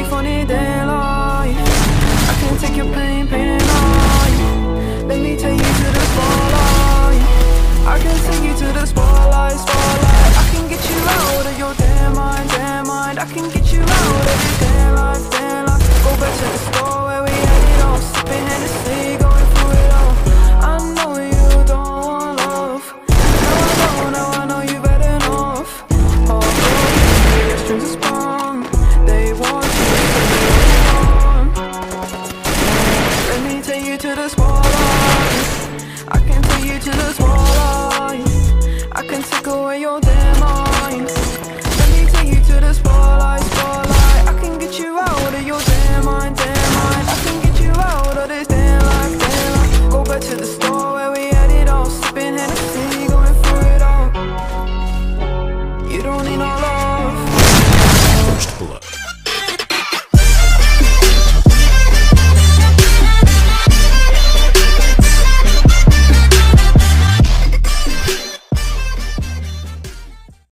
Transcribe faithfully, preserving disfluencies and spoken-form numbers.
funny day life. I can take your pain, pain and all. Let me take you to the spotlight. I can take you to the spotlight, spotlight. I can get you out of your damn mind, damn mind. I can get you out of your damn life, damn life. Go back to the store where we had it all, sipping Hennessy, going through it all. I know you don't want love. Now I know, now I know you've had enough. Oh, your strings are sprung. They want you to be on. Let me take you to the spot.